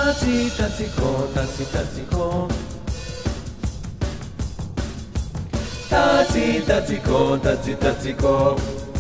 Taci, taciko, taci, taciko. Taci, taciko, taci, taciko.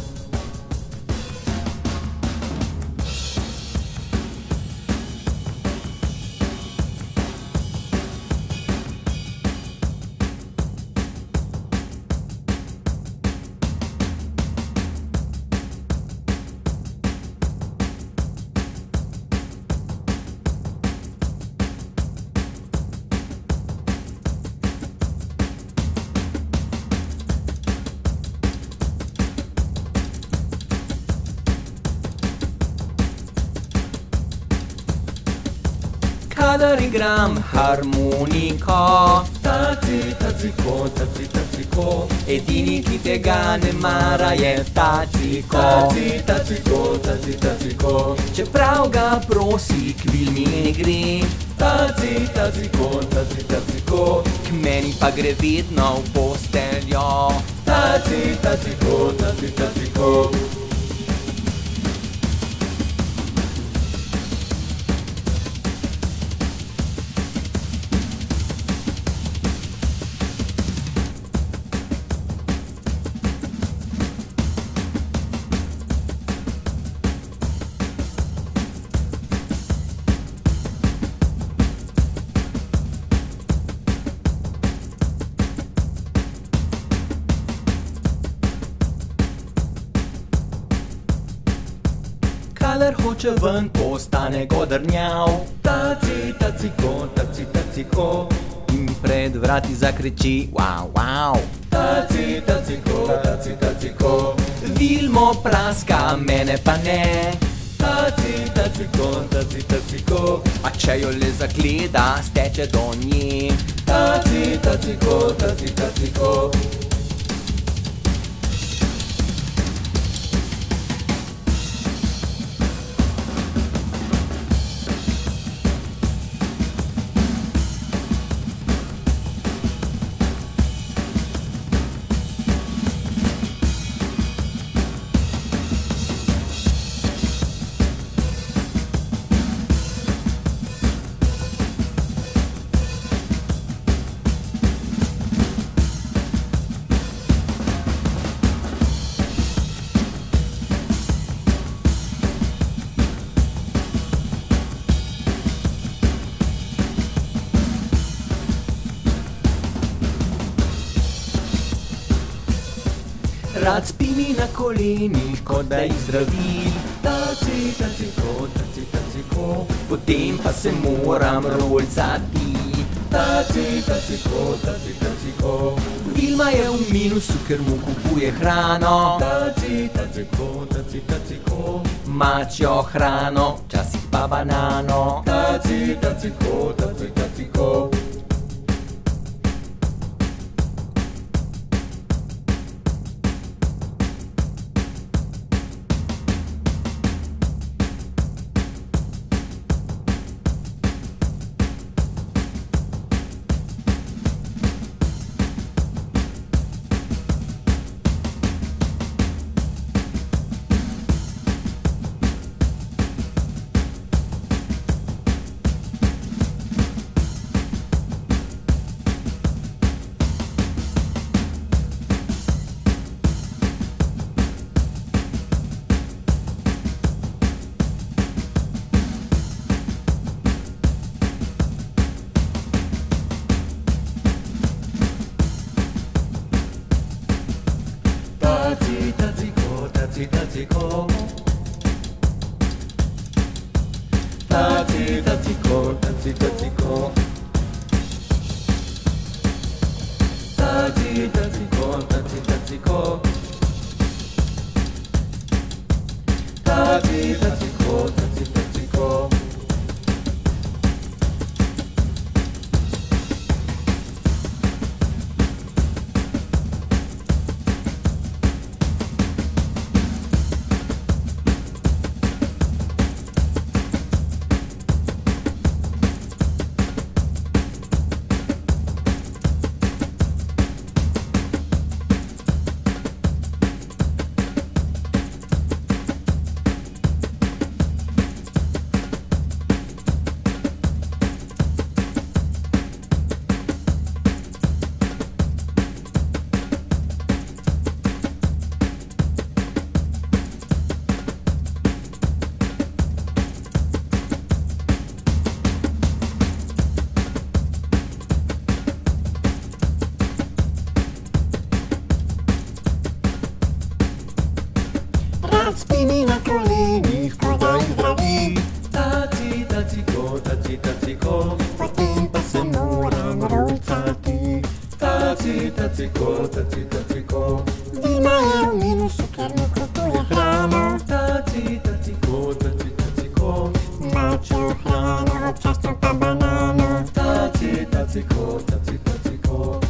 Kadar igram harmonika, Taci, taciko, taci, taciko. edini, ki tega ne mara, je taciko. Taci, taciko, taci, taciko. Čeprav ga prosi, k Vilmi ne gre, Taci, taciko, taci, taciko. k meni pa gre vedno v posteljo. Taci, taciko, taci, taciko. Kadar hoče ven, postane godrnjav Taci, taciko, taci, taciko. in pred vrati zakriči wow, wow. Taci, taciko, taci, taciko. Vilmo praska, mene pa ne, Taci, taciko, taci, taciko. a če jo le zagleda, steče do nje. Taci, taciko, taci, taciko. Rad spi mi na kolenih, kot da jih zdravi, Taci, taciko, taci, taciko. potem pa se moram rolcati. Taci, taciko, taci, taciko. Vilma je v minusu, ker mu kupuje hrano, Taci, taciko, taci, taciko. mačjo hrano, včasih pa banano. Taci, taciko, taci, taciko. Taci, taciko, taci, taciko. Taci, taciko, taci, taciko. Taci, taciko, taci, taciko. Taci, taciko, taci, taciko. taciko, taciko. Vina je v minusu, ker ne kupuje hrano. Taciko, taciko. Mače hrano, občasno pa banano. Taciko, taciko.